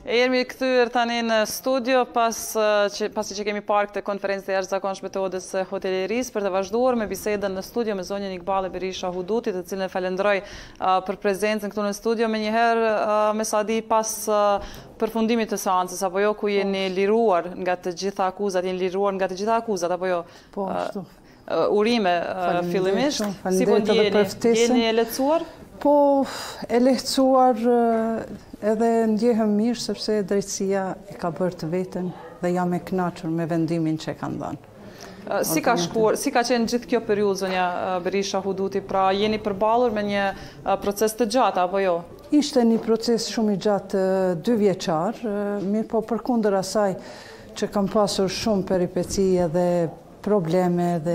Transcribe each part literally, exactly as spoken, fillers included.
E jemi kthyer tani në studio pas që pasi që kemi parë këtë konferencë të jashtëzakonshme të Odës së Hotelerisë për të vazhduar me bisedën në studio me zonjën Iqbale Berisha Huduti, të cilën e falenderoj uh, për prezencën këtu në studio. Menjëherë uh, me sa di pas uh, përfundimit të seancës apo jo, ku jeni liruar nga të gjitha akuzat, jeni liruar nga të gjitha akuzat apo jo? Po, ashtu. Uh, urime uh, fillimisht, si po ndjeni, jeni e lehtësuar? Po, e lehtësuar edhe ndjehem mirë sepse drejtësia e ka bërë të vetën dhe jam e kënaqur me vendimin që e kanë dhënë. Si ka shkuar, si ka qenë gjithë kjo periudhë, zonja Berisha Huduti, pra jeni përballur me një proces të gjatë apo jo? Ishte një proces shumë i gjatë, dy vjeçar, mirë po përkundër asaj që kam pasur shumë peripeci dhe probleme dhe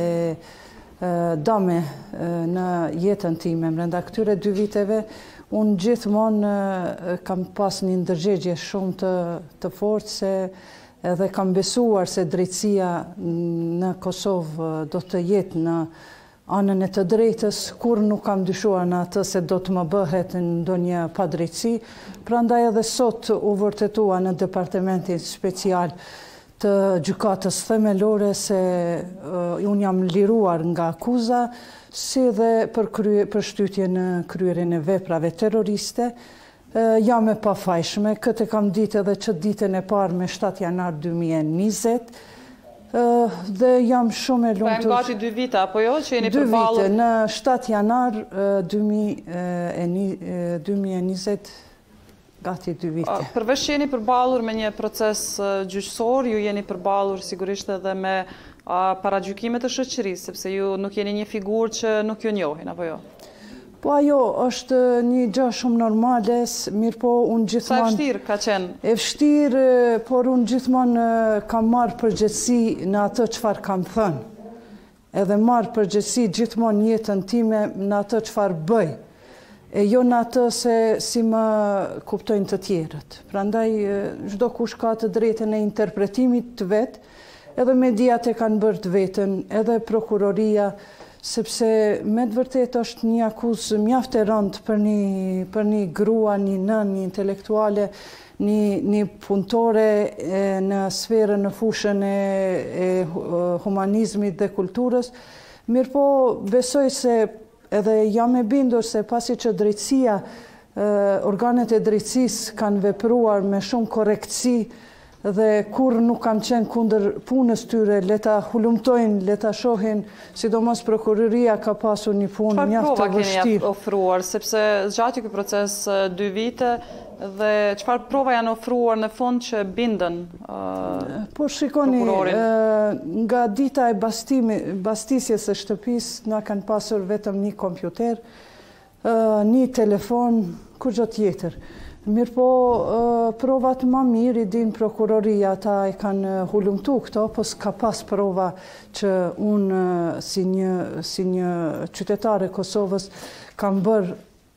dame në jetën time. Brenda këtyre dy viteve, unë gjithmonë kam pas një ndërgjegje shumë të, të fortë se edhe kam besuar se drejtësia në Kosovë do të jetë në anën e të drejtës, kur nuk kam dyshuar në atë se do të më bëhet në ndonjë padrejtësi. Prandaj edhe sot u vërtetua në departamentin special të gjykatës themelore se uh, unë jam liruar nga akuza, si dhe për, krye, për shtytje në kryerjen e veprave terroriste. Uh, jam e pafajshme, këtë kam ditë edhe që ditën e parë me shtatë janar dy mijë e njëzet, uh, dhe jam shumë e lumtur. Po e gati dy vite, apo jo, që jeni përballur? Dy vite, në shtatë janar uh, dy mijë e njëzet, gati dy vite. Përveç që jeni përballur me një proces gjyqësor, ju jeni përballur sigurisht edhe me paragjykime të shoqërisë, sepse ju nuk jeni një figurë që nuk ju njohin, apo jo? Po ajo është një gjë shumë normale, mirë po unë gjithmonë... Sa e vështirë ka qenë? E vështirë, por unë gjithmonë kam marrë përgjegjësi në atë çfarë kam thënë. Edhe marrë përgjegjësi gjithmonë jetën time në atë çfarë bëj. E jo në atë se si më kuptojnë të tjerët. Prandaj, çdo kush ka të drejtën e interpretimit të vetë, edhe mediat e kanë bërë të vetën, edhe prokuroria, sepse me të vërtetë është një akuzë mjaft e rëndë për një, për një grua, një nën, një intelektuale, një, një punëtore e, në sferën, në fushën e, e humanizmit dhe kulturës. Mirë po, besoj se edhe jam e bindur se pasi që drejtësia, organet e drejtësisë kanë vepruar me shumë korrektësi dhe kur nuk kanë qenë kundër punës tyre, le ta hulumtojnë, le ta shohin, sidomos prokuroria ka pasur një punë mjaft të vështirë. Çfarë prova keni ofruar, sepse zgjati ky proces dy vite dhe çfarë prova janë ofruar në fund që bindën uh, po shikoni, uh, nga dita e bastimi, bastisjes së shtëpisë na kanë pasur vetëm një kompjuter, uh, një telefon, kurrë tjetër. Mirë po, uh, provat më mirë i din prokuroria, ata e kanë hulumtu këto, po s'ka pas prova që unë uh, si një, si një qytetare Kosovës kam bërë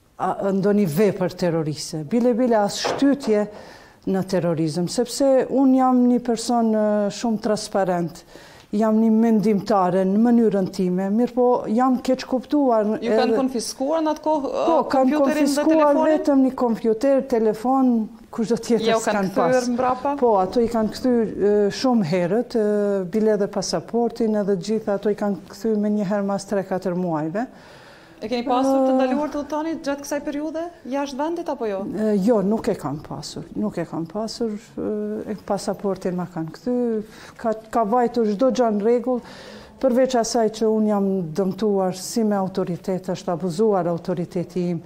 ndonjë vepër terroriste. Bile bile as shtytje në terrorizëm, sepse unë jam një person shumë transparent, jam një mendimtare në mënyrën time, mirë po jam keq kuptuar. Ju kanë konfiskuar në atë kohë po, kompjuterin dhe telefonin? Po, kanë konfiskuar vetëm një kompjuter, telefon, kushdo tjetër s'kanë pas. Jo kanë kthyer mbrapa? Po, ato i kanë kthyer shumë herët, bile edhe pasaportin, edhe gjitha ato i kanë kthyer me një herë mas tre katër muajve. E keni pasur të ndaluar të udhëtoni gjatë kësaj periudhe jashtë vendit apo jo? Jo, nuk e kam pasur. Nuk e kam pasur. E pasaportin ma kanë kthyer. Ka, ka vajtur çdo gjë në rregull, përveç asaj që unë jam dëmtuar si me autoritet, është abuzuar autoriteti im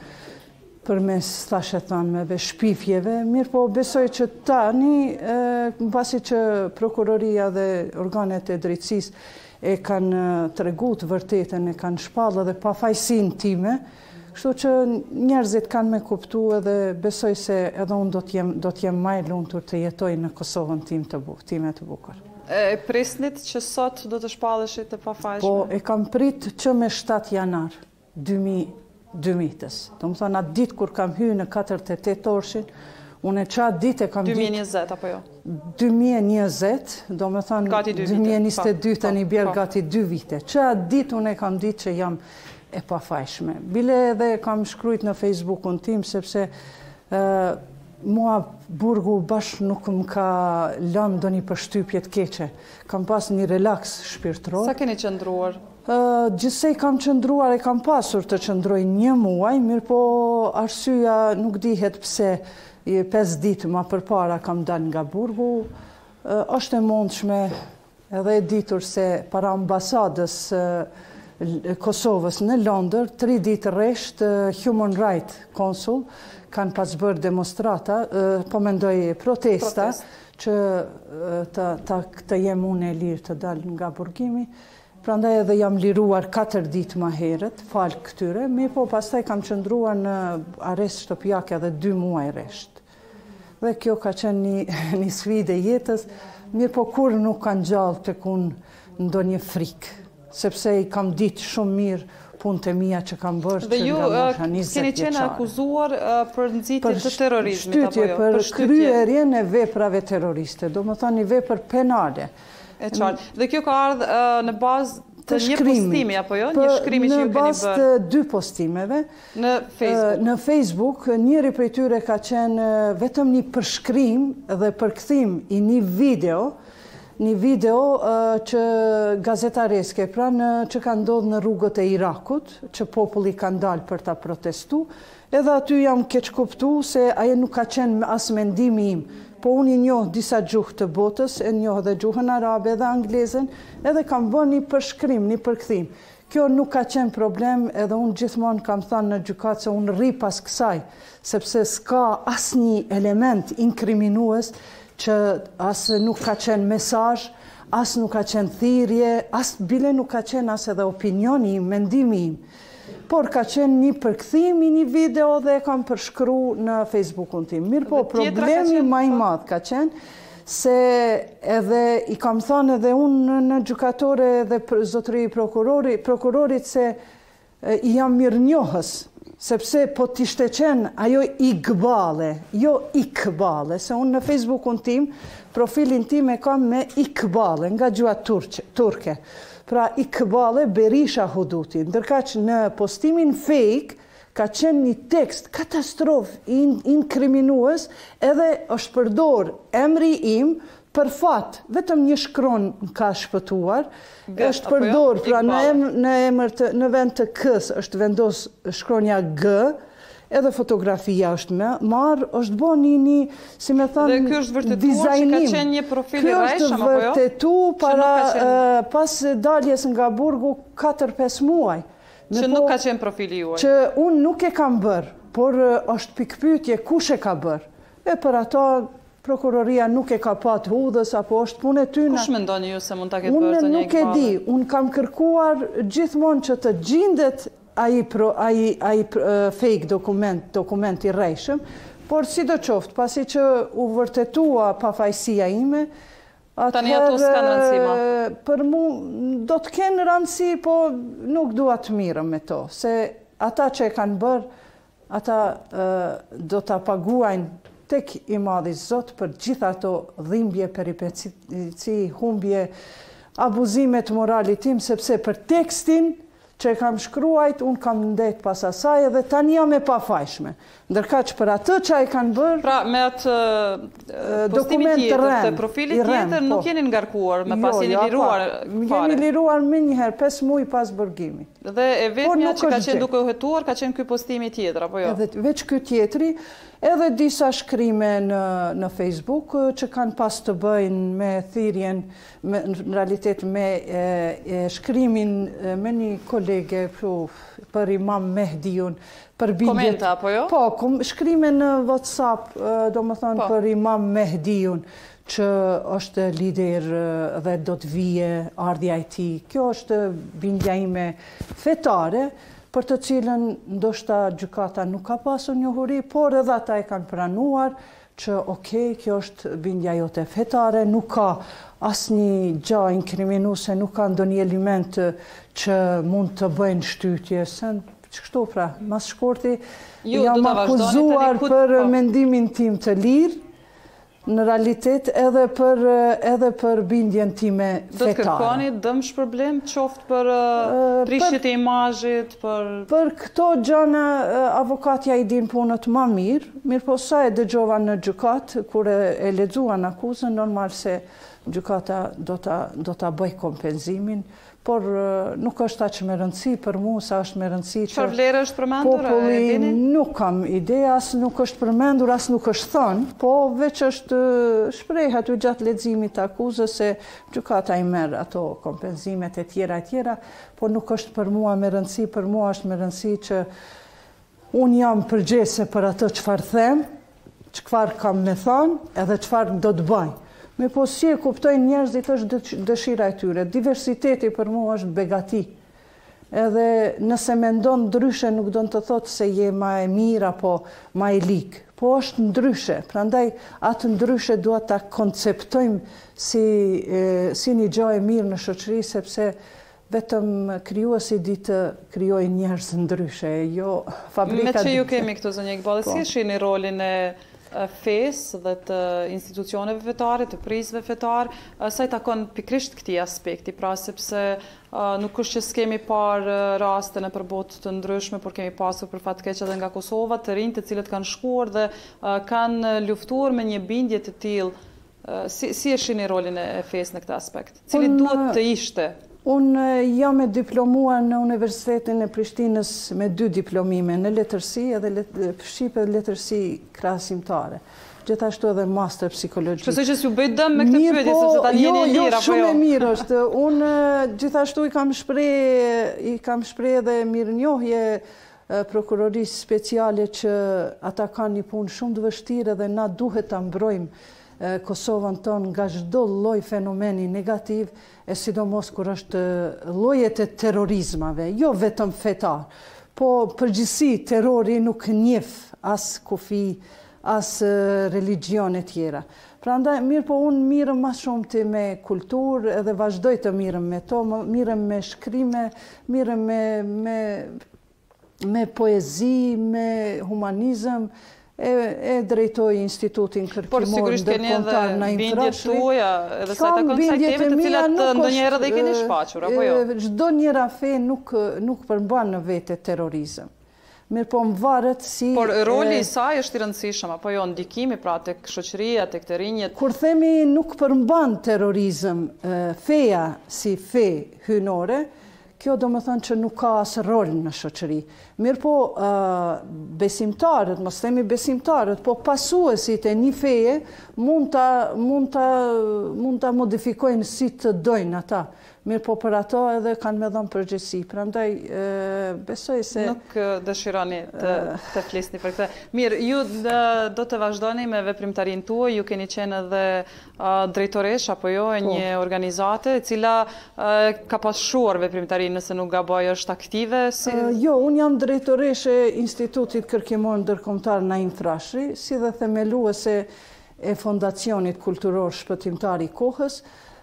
përmes thashë thanëve, shpifjeve. Mirë po besoj që tani, mbasi që prokuroria dhe organet e drejtësisë e kanë tregu të vërtetën, e kanë shpallë dhe pafajsin time, kështu që njerëzit kanë me kuptu edhe besoj se edhe unë do t'jem, do t'jem maj lumtur të jetoj në Kosovën tim të buk, time të bukur. E prisnit që sot do të shpalleshit të pafajshme? Po, e kam prit që me shtatë janar dy mijë e dymitës. Do më thonë atë ditë kur kam hyrë në katërt e tetë orshin, unë e qatë ditë e kam ditë... dy mijë e njëzet, apo jo? dy mijë e njëzet, do me thonë dy mijë e njëzet e dy të një bjerë gati dy vite. Qatë ditë unë e kam ditë që jam e pafajshme. Bile edhe kam shkrujt në Facebookun tim, sepse uh, mua burgu bashkë nuk më ka lënë do një përshtypje të keqe. Kam pas një relaks shpirtëror. Sa keni qëndruar? Uh, Gjithsej kam qëndruar e kam pasur të qëndroj një muaj, mirë po arsyeja nuk dihet pse pesë ditë ma përpara kam dalë nga burgu. Uh, është e mundshme edhe e ditur se para ambasadës uh, Kosovës në Londër, tri ditë rresht Human Rights Consul kanë pas bërë demonstrata, po mendoj protesta, që të, të, të jem unë e lirë të dalë nga burgimi. Prandaj edhe jam liruar katër ditë ma herët, falë këtyre, mi po pastaj kam qëndruar në arrest shtëpiake edhe dy muaj rresht. Dhe kjo ka qenë një, një sfidë e jetës, mirë po kur nuk kanë gjallë të kun ndo një frikë, sepse i kam ditë shumë mirë punët e mia që kam bërë që nga mosha njëzet vjeçare. Dhe ju keni qenë akuzuar për nxitje të terrorizmit, apo jo? Për kryerjen e veprave terroriste, do më thoni vepër penale. E qartë. Dhe kjo ka ardhë në bazë të një postimi, apo jo? Një shkrimi që ju keni bërë? Në bazë të dy postimeve. Në Facebook? Në Facebook, njëri prej tyre ka qenë vetëm një përshkrim dhe përkthim i një video, një video uh, që gazetareske, pra në, që ka ndodhë në rrugët e Irakut, që populli ka ndalë për ta protestu, edhe aty jam keq kuptu se aje nuk ka qenë as mendimi im, po unë i njohë disa gjuhë të botës, e njohë dhe gjuhën arabe dhe anglezen, edhe kam bën një përshkrim, një përkthim. Kjo nuk ka qenë problem, edhe unë gjithmonë kam thënë në gjykatë se unë rri pas kësaj, sepse s'ka as një element inkriminues që asë nuk ka qenë mesazh, asë nuk ka qenë thirrje, asë bile nuk ka qenë asë edhe opinioni im, mendimi im. Por ka qenë një përkthim i një video dhe e kam përshkru në Facebookun tim. Mirë po, problemi ma i madh ka qenë se edhe i kam thënë edhe unë në gjykatore dhe zotëri prokurori, prokurorit se i jam mirënjohës, sepse po t'ishte qenë ajo Iqbale, jo Ikbale, se unë në Facebookun tim, profilin tim e kam me Iqbale, nga gjua turke. Pra Iqbale Berisha Huduti, ndërka që në postimin fake ka qenë një tekst katastrof inkriminues, edhe është përdor emri im, për fat, vetëm një shkron ka shpëtuar, është përdor, pra në emër të, në vend të kës është vendos shkronja G, edhe fotografia është marrë, është bo një një, si me thamë, dizajnim. Dhe kjo është vërtetuar që ka qenë një profil i rrejshëm, apo jo? Kjo është vërtetu para, pas daljes nga burgu katër pesë muaj. Që nuk ka qenë profili juaj? Që unë nuk e kam bërë, por është pikpyetje kush e ka bërë. E për ato, prokuroria nuk e ka pat hudhës, apo është punë e tyna. Kush mendoni ju se mund ta ketë bërë të një Iqbale? Unë nuk e di, unë kam kërkuar gjithmonë që të gjendet ai fake dokument, dokument i rrejshëm, por si do qoftë, pasi që u vërtetua pafajësia ime, tani ato s'kan rëndësi ma? Për mu do të kenë rëndësi, po nuk dua të mirëm me to, se ata që e kanë bërë, ata do të paguajnë tek i madhi Zot për gjitha ato dhimbje, peripeci, humbje, abuzimet moralit tim, sepse për tekstin që e kam shkruajt, unë kam ndet pas asaj edhe tani jam e pafajshme. Ndërka që për atë që ai kanë bërë... Pra, me atë postimi tjetër, të profilit tjetër, nuk jeni ngarkuar, me pas jeni liruar fare? Jeni liruar me njëherë, pesë muaj pas bërgimi. Dhe e vetëmja që ka qenë duke u hetuar, ka qenë ky postimi tjetër, apo jo? Edhe veç ky tjetri, edhe disa shkrime në Facebook që kanë pas të bëjnë me thirrjen, në realitet me shkrimin me një kolege për Imam Mehdiun, për bindjet... Komenta, apo jo? Po, shkrime në WhatsApp, do më thonë për Imam Mehdiun, që është lider dhe do të vije ardhja e tij. Kjo është bindja ime fetare, për të cilën ndoshta gjykata nuk ka pasur njohuri, por edhe ata e kanë pranuar që okej, kjo është bindja jote fetare, nuk ka asnjë gjë inkriminuese, nuk ka ndonjë element që mund të bëjnë shtytje, se kështu pra, mas shkorti jam akuzuar për mendimin tim të lirë, në realitet edhe për, edhe për bindjen time fetare. Do të kërkoni dëm shpërblim, qoftë për prishjet e imazhit, për... Për këto gjëna avokatja i din punët më mirë, mirë po sa e dëgjova në gjykat, kur e lexuan akuzën, normal se gjykata do ta, do ta bëj kompenzimin, por nuk është aq me rëndësi për mua sa është me rëndësi që çfarë vlerë është përmendur, populli nuk kam ide, as nuk është përmendur, as nuk është thënë, po veç është shpreh aty gjatë leximit të akuzës se gjykata i merr ato kompenzimet e tjera e tjera, por nuk është për mua me rëndësi, për mua është me rëndësi që unë jam përgjegjëse për atë çfarë them, çfarë kam me thënë edhe çfarë do të bëj. Me po si e kuptojnë njerëzit është dëshira e tyre. Diversiteti për mua është begati. Edhe nëse mendon ndryshe nuk do të thotë se je ma e mirë apo ma e lig. Po është ndryshe. Prandaj atë ndryshe duhet ta konceptojmë si, e, si një gjë e mirë në shoqëri, sepse vetëm krijuesi di të krijojë njerëz ndryshe, jo fabrika. Me që ju kemi këtu zonjë Iqballi, si shihni rolin e fesë dhe të institucioneve fetare, të prizve fetare, sa i takon pikrisht këtij aspekti, pra sepse nuk është që s'kemi parë raste në përbot të ndryshme, por kemi pasur për fat keq edhe nga Kosova të rinj të cilët kanë shkuar dhe kanë luftuar me një bindje të tillë. Si, si e shihni rolin e fesë në këtë aspekt? Cili duhet të ishte? Unë jam e diplomuar në Universitetin e Prishtinës me dy diplomime, në letërsi edhe let, shqipe dhe letërsi krahasimtare. Gjithashtu edhe master psikologji. Shpresoj që s'ju bëj dëm me këtë pyetje, sepse tani jeni e lirë apo jo? Jo, shumë e mirë është. Unë gjithashtu i kam shpreh, i kam shpreh edhe mirënjohje prokurorisë speciale që ata kanë një punë shumë të vështirë dhe na duhet ta mbrojmë Kosovën tonë nga çdo lloj fenomeni negativ, e sidomos kur është llojet e terrorizmave, jo vetëm fetar, po përgjithësi terrori nuk njeh as kufi, as religione tjera. Prandaj mirë po unë mirëm më shumë ti me kulturë edhe vazhdoj të mirëm me to, mirëm me shkrime, mirëm me, me, me poezi, me humanizëm. E, e drejtoj institutin kërkimor ndërkombëtar në Infrashri. Por sigurisht keni edhe bindjet tuaja, edhe sa i takon kësaj teme të cilat ndonjëherë dhe i keni shfaqur, apo jo? Çdo njëra fe nuk, nuk përmban në vete terrorizëm. Mirë po më varet si... Por roli i saj është i rëndësishëm, apo jo, ndikimi pra tek shoqëria, tek të rinjët? Kur themi nuk përmban terrorizëm, feja si fe hynore, kjo do më thënë që nuk ka asë rol në shoqëri. Mirë po, uh, besimtarët, mos themi besimtarët, po pasuesit e një feje mund ta, mund ta, mund ta modifikojnë si të dojnë ata. Mirë po për ato edhe kanë me dhënë përgjegjësi. Prandaj uh, besoj se... Nuk dëshironi të, të flisni për këtë. Mirë, ju do të vazhdoni me veprimtarinë tuaj, ju keni qenë edhe uh, drejtoresh apo jo e një po. organizate, e cila uh, ka pasur veprimtarinë nëse nuk gaboj është aktive? Si... Uh, jo, unë jam drejtoresh e Institutit Kërkimor Ndërkombëtar në Infrashri, si dhe themeluese e Fondacionit Kulturor Shpëtimtar i Kohës,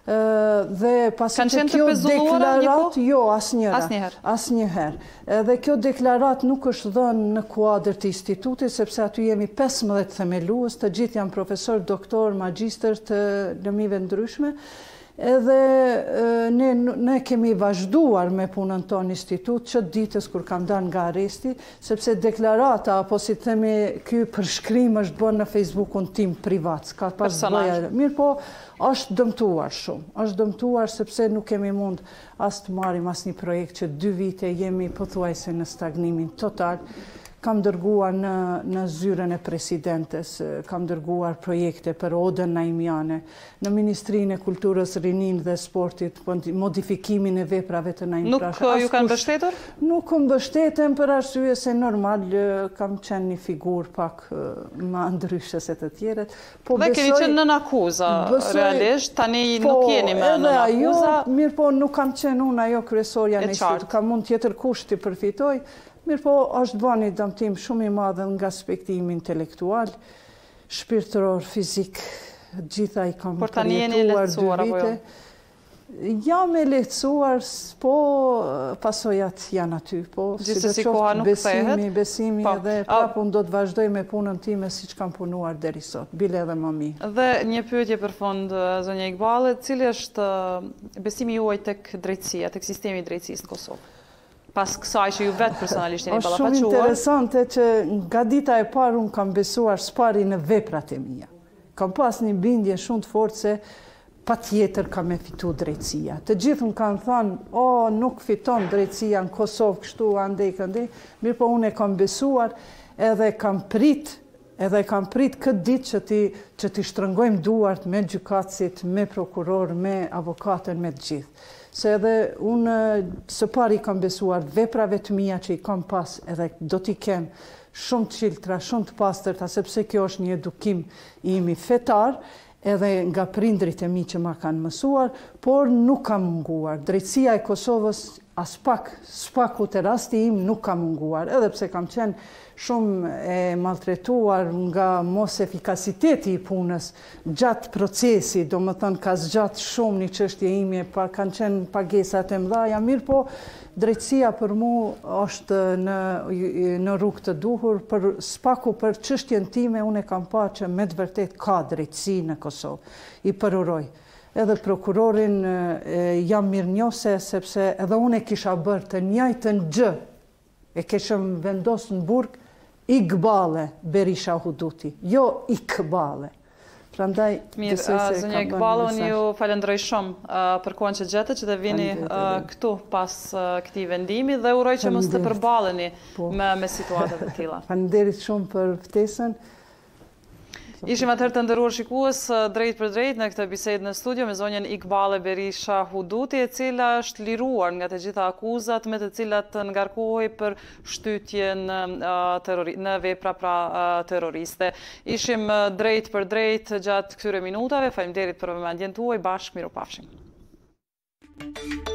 dhe pasi që kjo deklarat, jo, asnjëherë, asnjëherë. Dhe kjo deklarat nuk është dhënë në kuadër të institutit, sepse aty jemi pesëmbëdhjetë themelues, të gjithë janë profesor, doktor, magjistër të lëmive ndryshme. Edhe ne, ne kemi vazhduar me punën tonë institut që ditës kur kam dalë nga arresti, sepse deklarata, apo si të themi, ky përshkrim është bërë në Facebookun tim privat, ka pas bëja. Mirë po, është dëmtuar shumë. Është dëmtuar sepse nuk kemi mund as të marrim as një projekt që dy vite jemi pothuajse në stagnimin total. Kam dërguar në, në zyrën e presidentes, kam dërguar projekte për Odën Naimiane, në Ministrinë e Kulturës, Rinin dhe Sportit, modifikimin e veprave të Naimtrash. Nuk ju kanë mbështetur? Nuk mbështeten për arsye se normal kam qenë një figurë pak më ndryshe se të tjerët. Po dhe keni qenë nën akuza, realisht, tani po, nuk jeni me nën akuza. Mirë po, nuk kam qenë unë ajo kryesorja në institut, kam mund tjetër kushti përfitoj. Mirë po, është bërë një dëmtim shumë i madhe nga aspektimi intelektual, shpirtëror, fizik, gjitha i kam përjetuar dy vite. Jam e lehtësuar, po pasojat janë aty, po si Gjithsesi do koha qoftë nuk besimi, kthehet. besimi Po. edhe prapë unë do të vazhdoj me punën time siç kam punuar deri sot, bile edhe më mirë. Dhe një pyetje për fund, zonja Iqbale, cili është besimi juaj tek drejtësia, tek sistemi i drejtësisë në Kosovë? Pas kësaj që ju vetë personalisht jeni Është shumë ballafaquar. interesante që nga dita e parë unë kam besuar s'pari në veprat e mia. Kam pas një bindje shumë të fortë se pa tjetër ka me fitu drejtësia. Të gjithë më kanë thënë, o, nuk fiton drejtësia në Kosovë kështu, andej, këndej, mirë po unë e kam besuar edhe kam prit, edhe kam prit këtë ditë që ti, që ti shtrëngojmë duart me gjykatësit, me prokuror, me avokatën, me të gjithë. Se edhe unë së pari kam besuar veprave të mia që i kam pas edhe do t'i kem shumë të qiltra, shumë të pastërta, sepse kjo është një edukim i imi fetar, edhe nga prindrit e mi që ma kanë mësuar, por nuk kam munguar. Drejtësia e Kosovës as pak, s'pak u të rasti im nuk kam munguar, edhe pse kam qenë shumë e maltretuar nga mos efikasiteti i punës gjatë procesi, do më thënë ka zgjatë shumë një çështje ime, pa kanë qenë pagesat e mdhaja, mirë po drejtësia për mu është në, në rrugë të duhur, për spaku për çështjen time, unë e kam pa që me të vërtet ka drejtësi në Kosovë. I përuroj. Edhe prokurorin e, jam mirënjohse, sepse edhe unë e kisha bërë të njëjtën gjë, e kishëm vendosë në burg, Iqbale Berisha Huduti, jo Iqbale. Prandaj, Mirë, zonja Iqbale, unë ju falenderoj shumë për kohën që gjetët që të vini këtu pas këtij vendimi dhe uroj që mos të përballeni me, me situatat e tilla. Faleminderit shumë për ftesën. Ishim atëherë të nderuar shikues drejt për drejt në këtë bisedë në studio me zonjën Iqbale Berisha Huduti, e cila është liruar nga të gjitha akuzat me të cilat ngarkohej për shtytje në, në vepra pra terroriste. Ishim drejt për drejt gjatë këtyre minutave. Faleminderit për vëmendjen tuaj. Bashkë miropafshim.